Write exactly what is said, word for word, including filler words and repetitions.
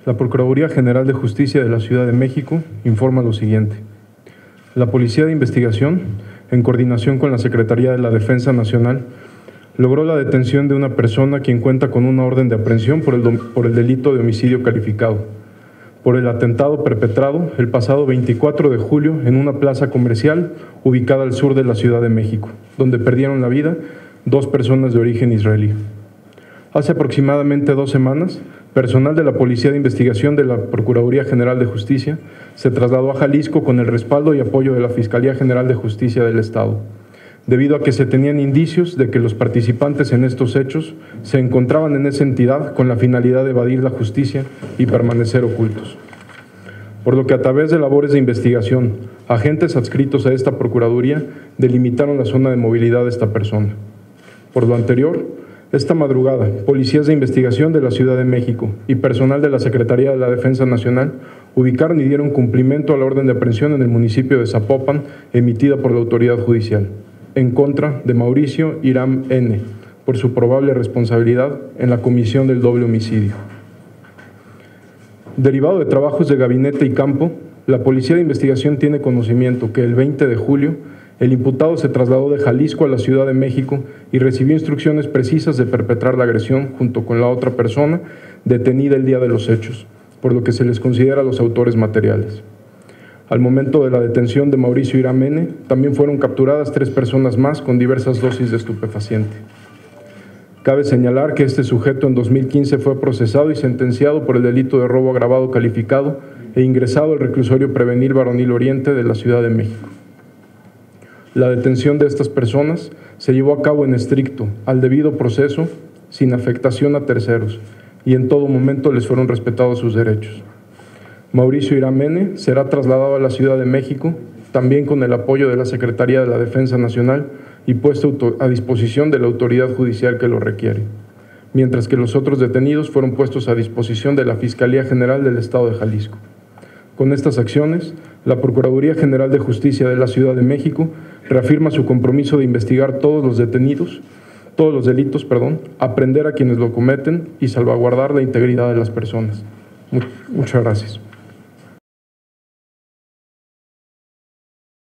La Procuraduría General de Justicia de la Ciudad de México informa lo siguiente. La Policía de Investigación, en coordinación con la Secretaría de la Defensa Nacional, logró la detención de una persona quien cuenta con una orden de aprehensión por el, por el delito de homicidio calificado, por el atentado perpetrado el pasado veinticuatro de julio en una plaza comercial ubicada al sur de la Ciudad de México, donde perdieron la vida dos personas de origen israelí. Hace aproximadamente dos semanas, personal de la Policía de Investigación de la Procuraduría General de Justicia se trasladó a Jalisco con el respaldo y apoyo de la Fiscalía General de Justicia del Estado, debido a que se tenían indicios de que los participantes en estos hechos se encontraban en esa entidad con la finalidad de evadir la justicia y permanecer ocultos. Por lo que a través de labores de investigación, agentes adscritos a esta Procuraduría delimitaron la zona de movilidad de esta persona. Por lo anterior, esta madrugada, policías de investigación de la Ciudad de México y personal de la Secretaría de la Defensa Nacional ubicaron y dieron cumplimiento a la orden de aprehensión en el municipio de Zapopan, emitida por la autoridad judicial, en contra de Mauricio Hiram N., por su probable responsabilidad en la comisión del doble homicidio. Derivado de trabajos de gabinete y campo, la Policía de Investigación tiene conocimiento que el veinte de julio el imputado se trasladó de Jalisco a la Ciudad de México y recibió instrucciones precisas de perpetrar la agresión junto con la otra persona detenida el día de los hechos, por lo que se les considera los autores materiales. Al momento de la detención de Mauricio Hiram N., también fueron capturadas tres personas más con diversas dosis de estupefaciente. Cabe señalar que este sujeto en dos mil quince fue procesado y sentenciado por el delito de robo agravado calificado e ingresado al reclusorio prevenir Varonil Oriente de la Ciudad de México. La detención de estas personas se llevó a cabo en estricto, al debido proceso, sin afectación a terceros, y en todo momento les fueron respetados sus derechos. Mauricio Hiram N. será trasladado a la Ciudad de México, también con el apoyo de la Secretaría de la Defensa Nacional y puesto a disposición de la autoridad judicial que lo requiere, mientras que los otros detenidos fueron puestos a disposición de la Fiscalía General del Estado de Jalisco. Con estas acciones, la Procuraduría General de Justicia de la Ciudad de México reafirma su compromiso de investigar todos los detenidos, todos los delitos, perdón, aprender a quienes lo cometen y salvaguardar la integridad de las personas. Muchas gracias.